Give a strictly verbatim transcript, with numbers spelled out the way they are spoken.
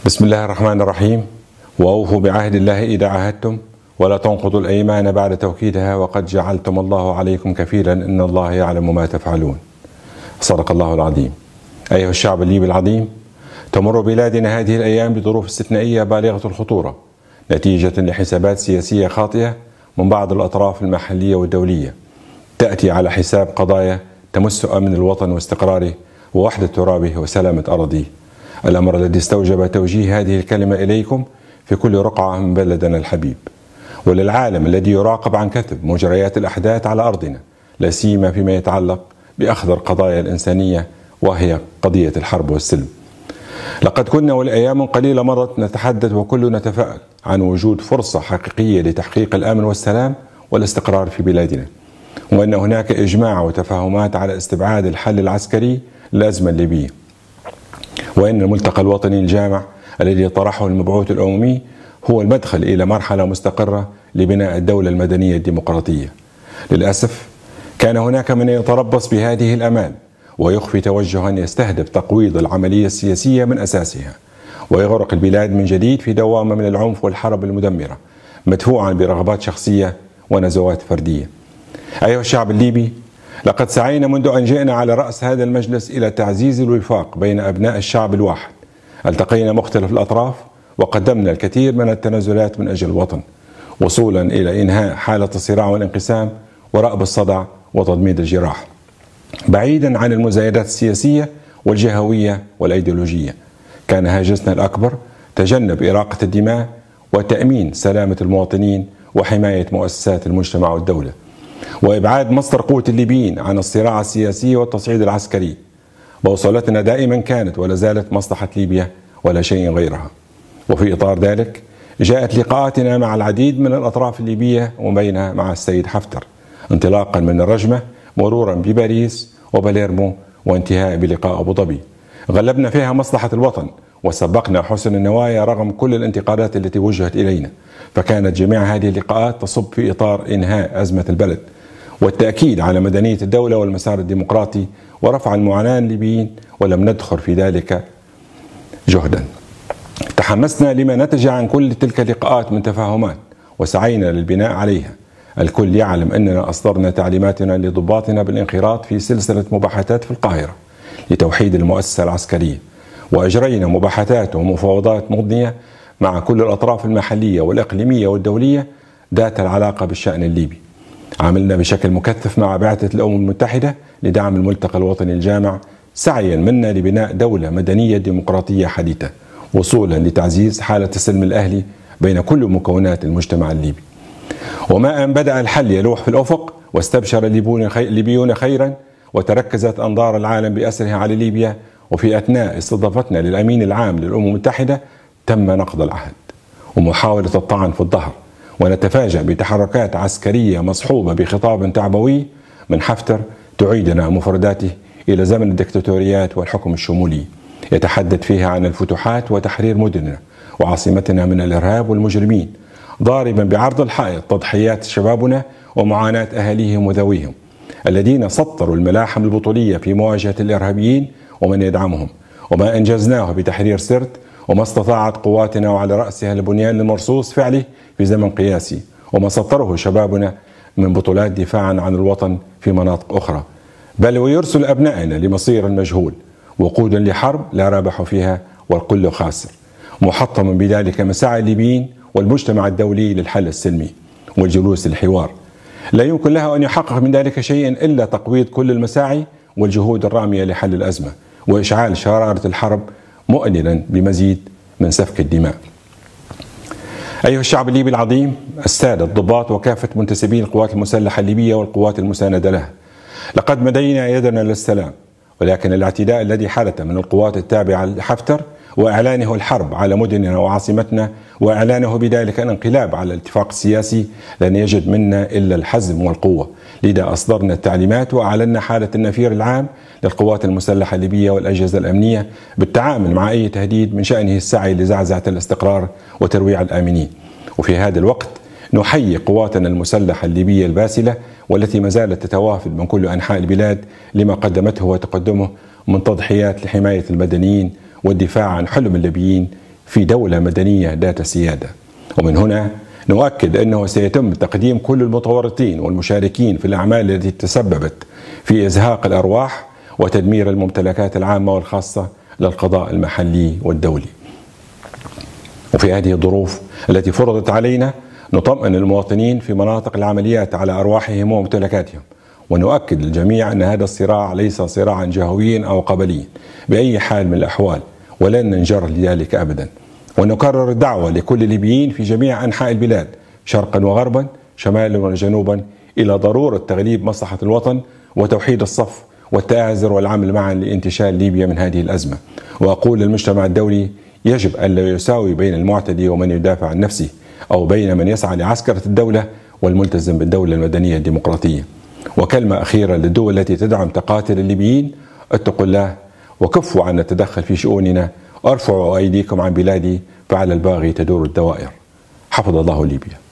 بسم الله الرحمن الرحيم. وأوفوا بعهد الله إذا عاهدتم ولا تنقضوا الأيمان بعد توكيدها وقد جعلتم الله عليكم كفيلا إن الله يعلم ما تفعلون. صدق الله العظيم. أيها الشعب الليبي العظيم، تمر بلادنا هذه الأيام بظروف استثنائية بالغة الخطورة نتيجة لحسابات سياسية خاطئة من بعض الأطراف المحلية والدولية تأتي على حساب قضايا تمس أمن الوطن واستقراره ووحدة ترابه وسلامة أراضيه، الأمر الذي استوجب توجيه هذه الكلمة إليكم في كل رقعة من بلدنا الحبيب، وللعالم الذي يراقب عن كثب مجريات الأحداث على أرضنا، لا سيما فيما يتعلق بأخطر قضايا الإنسانية وهي قضية الحرب والسلم. لقد كنا والأيام قليلة مرت نتحدث وكلنا نتفائل عن وجود فرصة حقيقية لتحقيق الأمن والسلام والاستقرار في بلادنا، وأن هناك إجماع وتفاهمات على استبعاد الحل العسكري للأزمة الليبية، وأن الملتقى الوطني الجامع الذي طرحه المبعوث الأممي هو المدخل إلى مرحلة مستقرة لبناء الدولة المدنية الديمقراطية. للأسف كان هناك من يتربص بهذه الأمال ويخفي توجها يستهدف تقويض العملية السياسية من أساسها ويغرق البلاد من جديد في دوامة من العنف والحرب المدمرة مدفوعا برغبات شخصية ونزوات فردية. أيها الشعب الليبي، لقد سعينا منذ أن جئنا على رأس هذا المجلس إلى تعزيز الوفاق بين أبناء الشعب الواحد. التقينا مختلف الأطراف وقدمنا الكثير من التنازلات من أجل الوطن، وصولا إلى إنهاء حالة الصراع والانقسام ورأب الصدع وتضميد الجراح، بعيدا عن المزايدات السياسية والجهوية والأيديولوجية. كان هاجسنا الأكبر تجنب إراقة الدماء وتأمين سلامة المواطنين وحماية مؤسسات المجتمع والدولة، وإبعاد مصدر قوة الليبيين عن الصراع السياسي والتصعيد العسكري. بوصلتنا دائما كانت ولا زالت مصلحة ليبيا ولا شيء غيرها. وفي إطار ذلك جاءت لقاءاتنا مع العديد من الأطراف الليبية وبينها مع السيد حفتر، انطلاقا من الرجمة مرورا بباريس وباليرمو وانتهاء بلقاء أبو ظبي. غلبنا فيها مصلحة الوطن وسبقنا حسن النوايا رغم كل الانتقادات التي وجهت إلينا، فكانت جميع هذه اللقاءات تصب في إطار إنهاء أزمة البلد والتأكيد على مدنية الدولة والمسار الديمقراطي ورفع المعاناة الليبيين، ولم ندخر في ذلك جهدا. تحمسنا لما نتج عن كل تلك اللقاءات من تفاهمات وسعينا للبناء عليها. الكل يعلم أننا أصدرنا تعليماتنا لضباطنا بالانخراط في سلسلة مباحثات في القاهرة لتوحيد المؤسسة العسكرية، وأجرينا مباحثات ومفاوضات مضنية مع كل الأطراف المحلية والإقليمية والدولية ذات العلاقة بالشأن الليبي. عملنا بشكل مكثف مع بعثة الأمم المتحدة لدعم الملتقى الوطني الجامع سعيا منا لبناء دولة مدنية ديمقراطية حديثة، وصولا لتعزيز حالة السلم الأهلي بين كل مكونات المجتمع الليبي. وما أن بدأ الحل يلوح في الأفق واستبشر الليبيون خيرا وتركزت أنظار العالم بأسرها على ليبيا، وفي أثناء استضافتنا للأمين العام للأمم المتحدة تم نقض العهد ومحاولة الطعن في الظهر، ونتفاجأ بتحركات عسكرية مصحوبة بخطاب تعبوي من حفتر تعيدنا مفرداته إلى زمن الدكتاتوريات والحكم الشمولي، يتحدث فيها عن الفتوحات وتحرير مدننا وعاصمتنا من الإرهاب والمجرمين، ضاربا بعرض الحائط تضحيات شبابنا ومعاناة أهاليهم وذويهم الذين سطروا الملاحم البطولية في مواجهة الإرهابيين ومن يدعمهم، وما أنجزناه بتحرير سرت وما استطاعت قواتنا وعلى رأسها البنيان المرصوص فعله في زمن قياسي، وما سطره شبابنا من بطولات دفاعا عن الوطن في مناطق أخرى، بل ويرسل أبنائنا لمصير المجهول وقودا لحرب لا رابح فيها والكل خاسر، محطما بذلك مساعي الليبيين والمجتمع الدولي للحل السلمي والجلوس للحوار. لا يمكن له أن يحقق من ذلك شيئا إلا تقويض كل المساعي والجهود الرامية لحل الأزمة وإشعال شرارة الحرب مؤنلا بمزيد من سفك الدماء. أيها الشعب الليبي العظيم، السادة الضباط وكافة منتسبين القوات المسلحة الليبية والقوات المساندة لها، لقد مدينا يدنا للسلام، ولكن الاعتداء الذي حدث من القوات التابعة لحفتر وإعلانه الحرب على مدننا وعاصمتنا وإعلانه بذلك الانقلاب على الاتفاق السياسي لن يجد منا إلا الحزم والقوة. لذا أصدرنا التعليمات وأعلنا حالة النفير العام للقوات المسلحة الليبية والأجهزة الأمنية بالتعامل مع أي تهديد من شأنه السعي لزعزعة الاستقرار وترويع الآمنين. وفي هذا الوقت نحيي قواتنا المسلحة الليبية الباسلة والتي ما زالت تتوافد من كل أنحاء البلاد لما قدمته وتقدمه من تضحيات لحماية المدنيين والدفاع عن حلم الليبيين في دولة مدنية ذات سيادة. ومن هنا نؤكد أنه سيتم تقديم كل المتورطين والمشاركين في الأعمال التي تسببت في إزهاق الأرواح وتدمير الممتلكات العامة والخاصة للقضاء المحلي والدولي. وفي هذه الظروف التي فرضت علينا نطمئن المواطنين في مناطق العمليات على أرواحهم وممتلكاتهم، ونؤكد للجميع أن هذا الصراع ليس صراعا جهويا أو قبليا بأي حال من الأحوال، ولن ننجر لذلك أبدا. ونكرر الدعوة لكل الليبيين في جميع أنحاء البلاد شرقا وغربا شمالا وجنوبا إلى ضرورة تغليب مصلحة الوطن وتوحيد الصف والتآزر والعمل معا لانتشال ليبيا من هذه الأزمة. وأقول للمجتمع الدولي يجب أن لا يساوي بين المعتدي ومن يدافع عن نفسه، أو بين من يسعى لعسكرة الدولة والملتزم بالدولة المدنية الديمقراطية. وكلمة أخيرة للدول التي تدعم تقاتل الليبيين: اتقوا الله وكفوا عن التدخل في شؤوننا، ارفعوا أيديكم عن بلادي، فعلى الباغي تدور الدوائر. حفظ الله ليبيا.